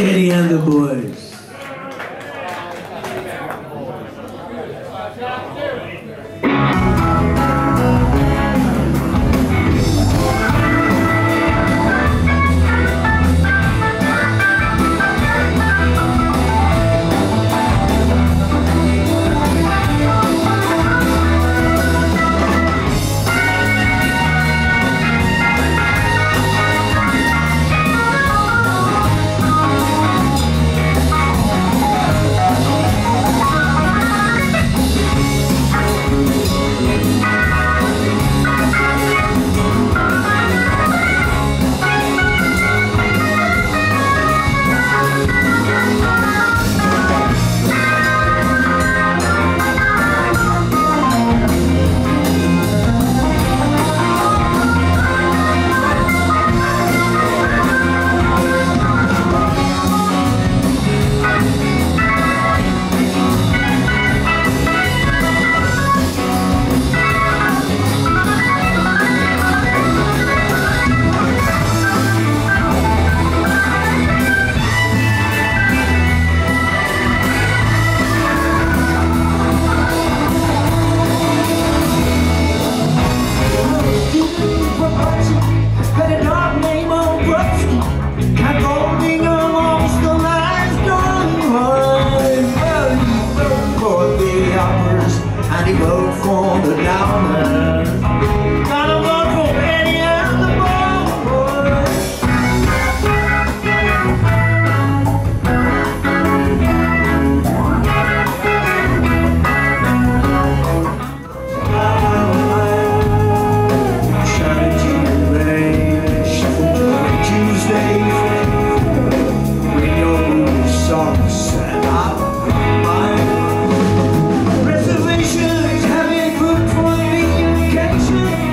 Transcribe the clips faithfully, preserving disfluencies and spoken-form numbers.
Eddie and the Boys. And he voted for the downer. Gonna vote for Eddie and the Boys. Saturday, Sunday, Tuesday, bring your blue socks and I'll buy reservations, having food for the vacation.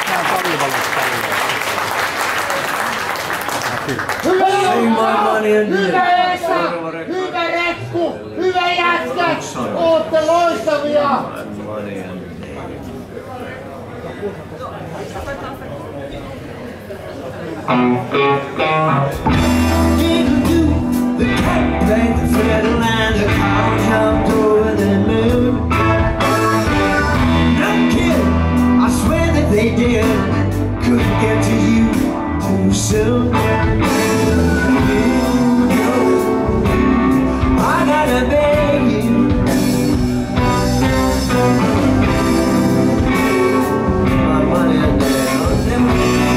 Hyvä Esa, hyvä Rekku, hyvä jätkät, ootte loistavia! The cat played the fiddle and the cow jumped over the moon. No kid, I swear that they did. Couldn't get to you too soon. I gotta beg you. My money and down.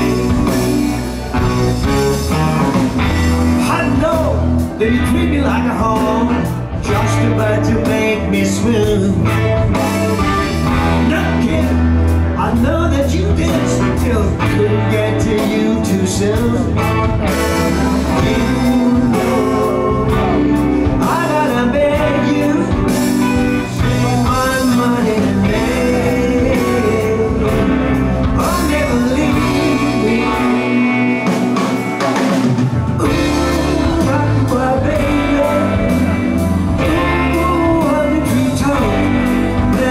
I know that you treat me like a home, just about to make me swoon. No kid, I know that you did still couldn't get to you too soon. You know, I gotta beg you for my money today. I'll never leave me. Ooh, rock my baby. Ooh, on the treetop.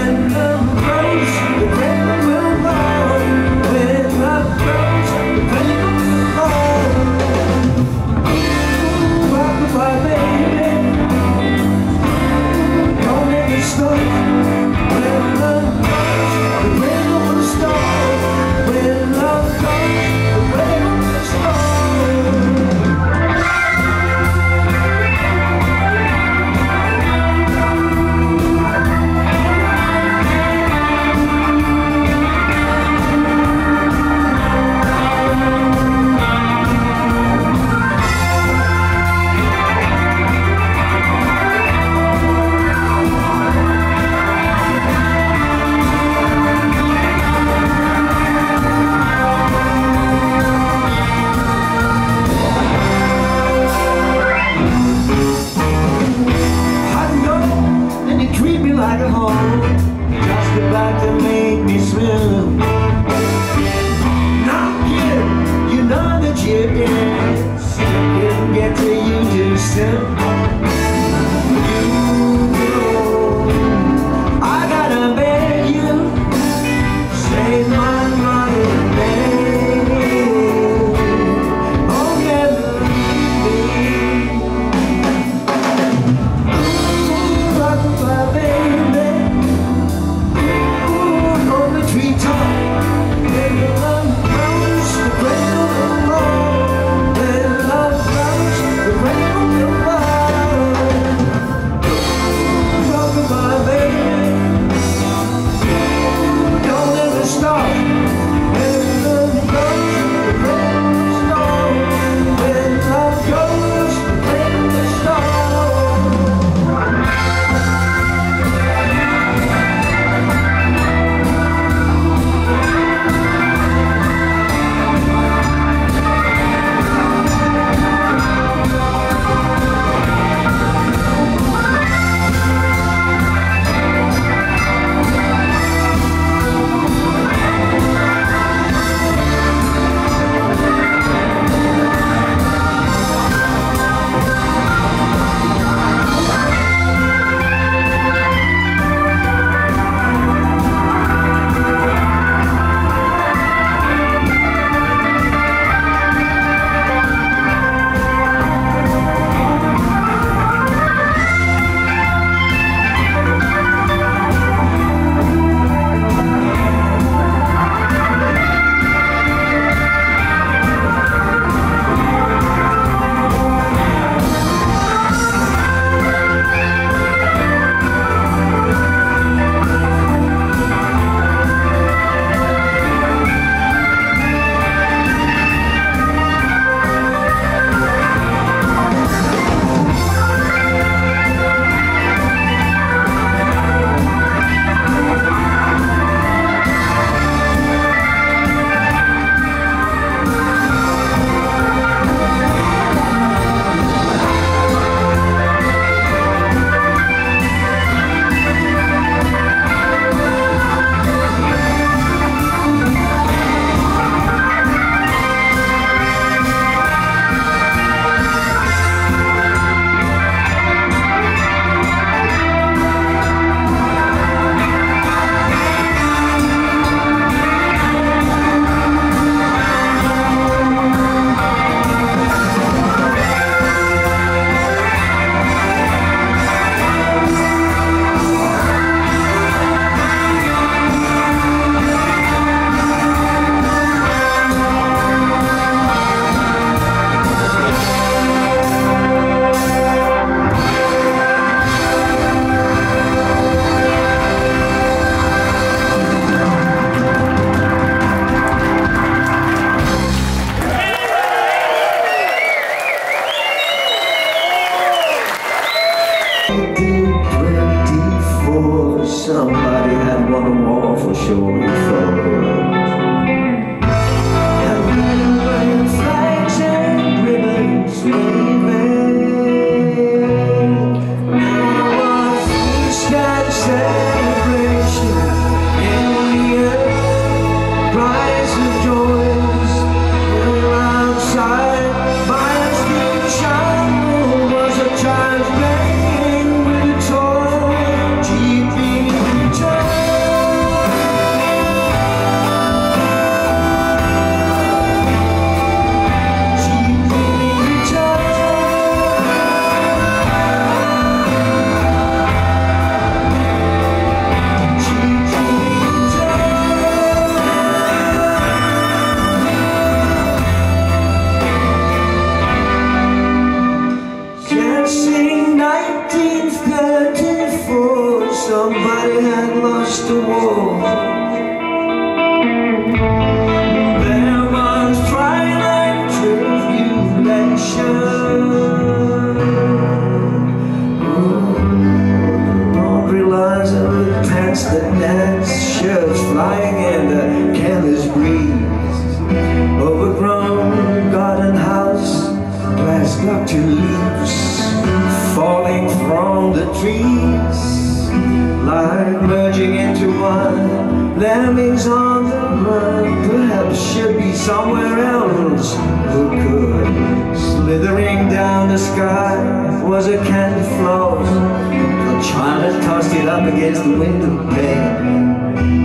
like merging into one. Lemmings on the run, perhaps should be somewhere else. Who could? Slithering down the sky was a candy floss. A child had tossed it up against the window pane.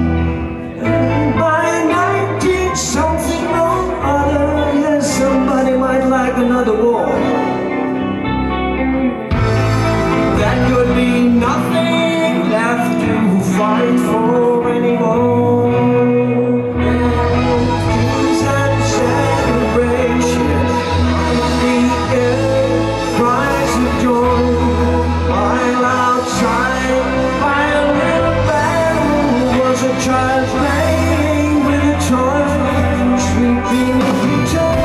By nineteen something or other, yes, somebody might like another war. That could be nothing left to fight for anymore. Peace and celebration, the air cries of joy, while outside by a little band was a child playing with a toy, sweeping a guitar.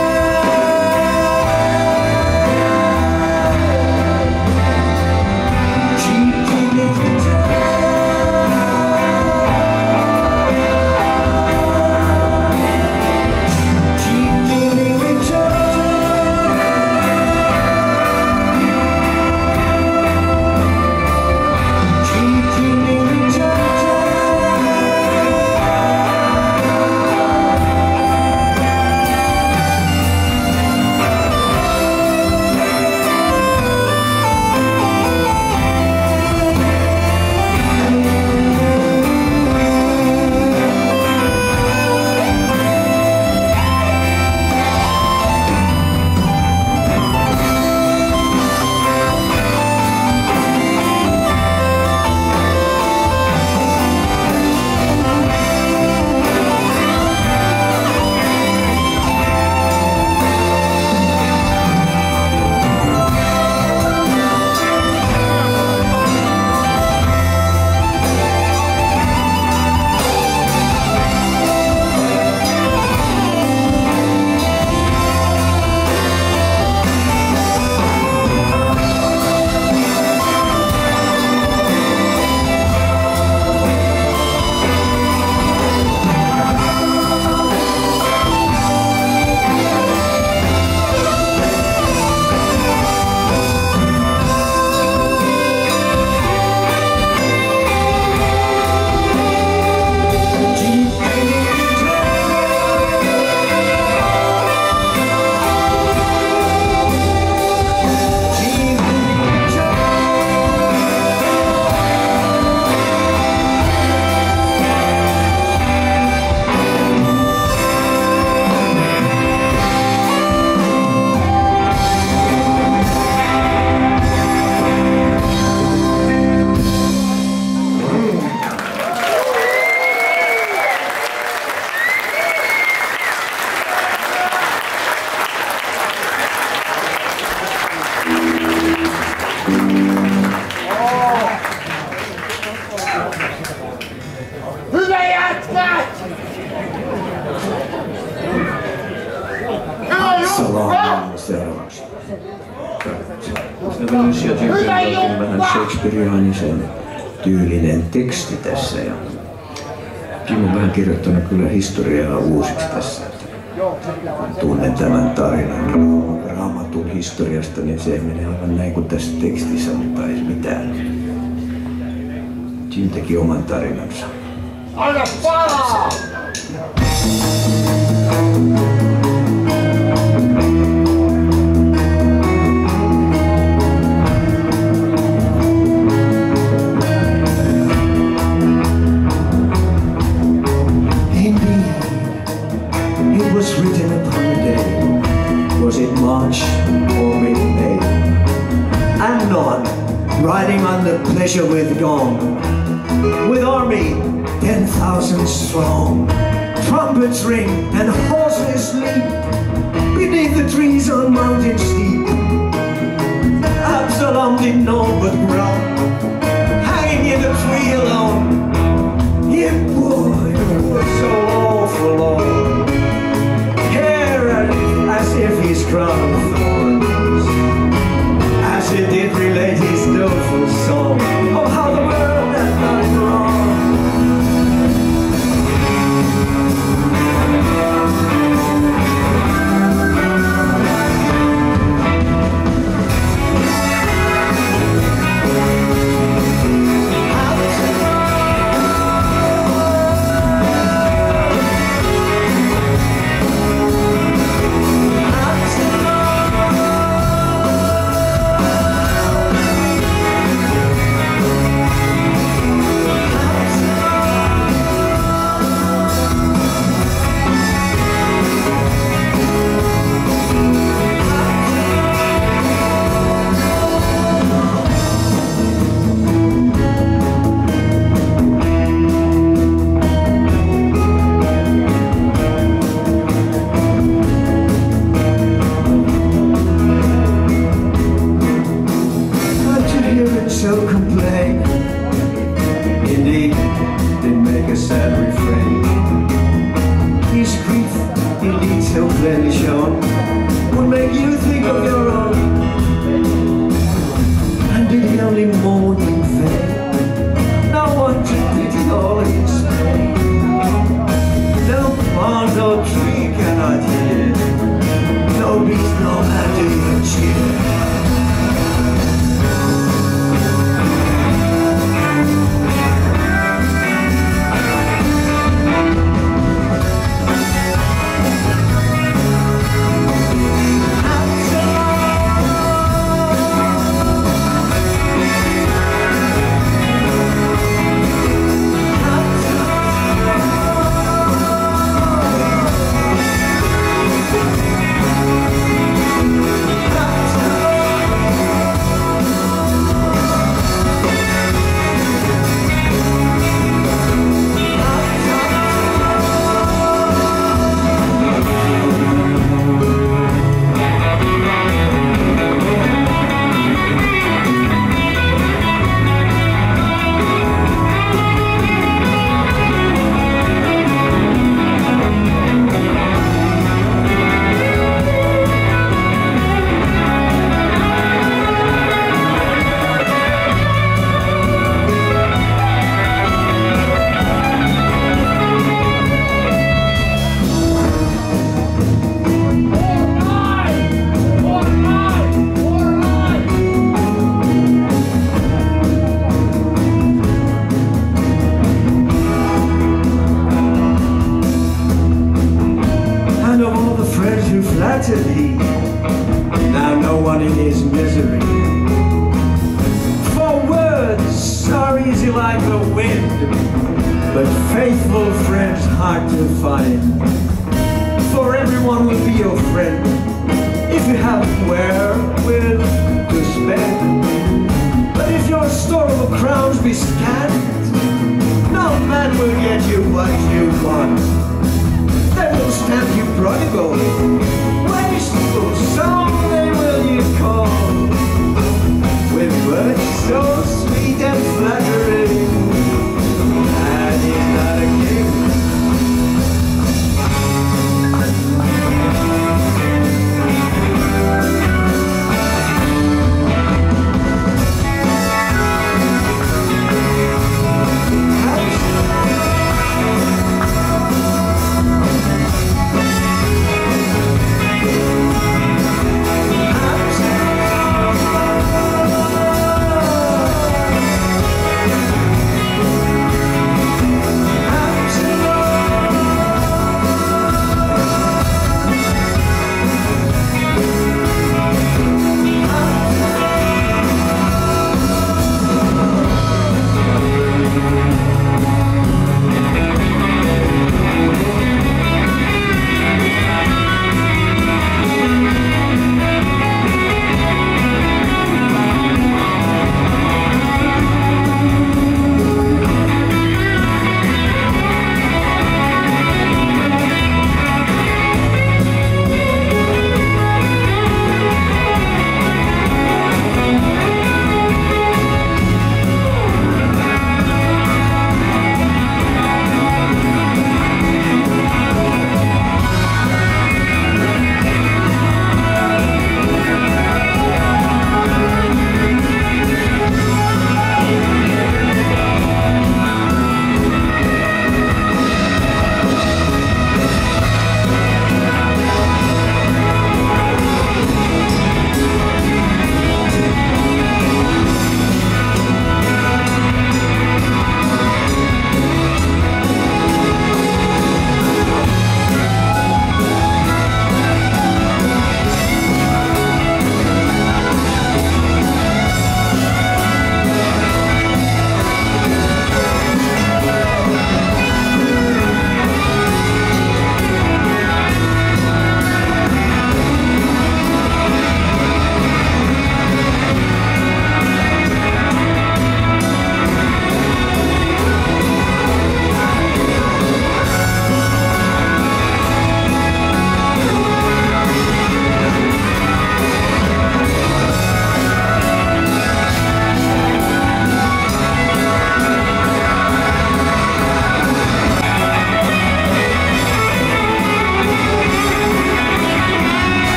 Seuraavaksi. Venus ja Tynkällä on vähän shakespearianisen tyylinen teksti tässä. Ja Kim on vähän kirjoittanut kyllä historiaa uusiksi tässä. Tunnen tämän tarinan Raamatun historiasta, niin se ei mene aivan näin kuin tässä tekstissä, mutta ei mitään. Jim teki oman tarinansa. Anna palaa! March or mid-May, and on, riding on the pleasure with dawn, with army ten thousand strong, trumpets ring and horses leap beneath the trees on mountain steep. Absalom did know but groan, hanging in a tree alone. Yet boy, it was so awful long, hair as if he's crowned of thorns, as it did relate his doleful song of how the world had done him wrong. indeed so clearly shown, would make you think of your own. And did he only mourn in vain? No one to pity all his pain. No pond or tree cannot hear, no beast, no man to even cheer. He, now no one in his misery. For words are easy like the wind, but faithful friends hard to find. For everyone will be your friend if you have wherewith to spend. But if your store of crowns be scant, no man will get you what you want.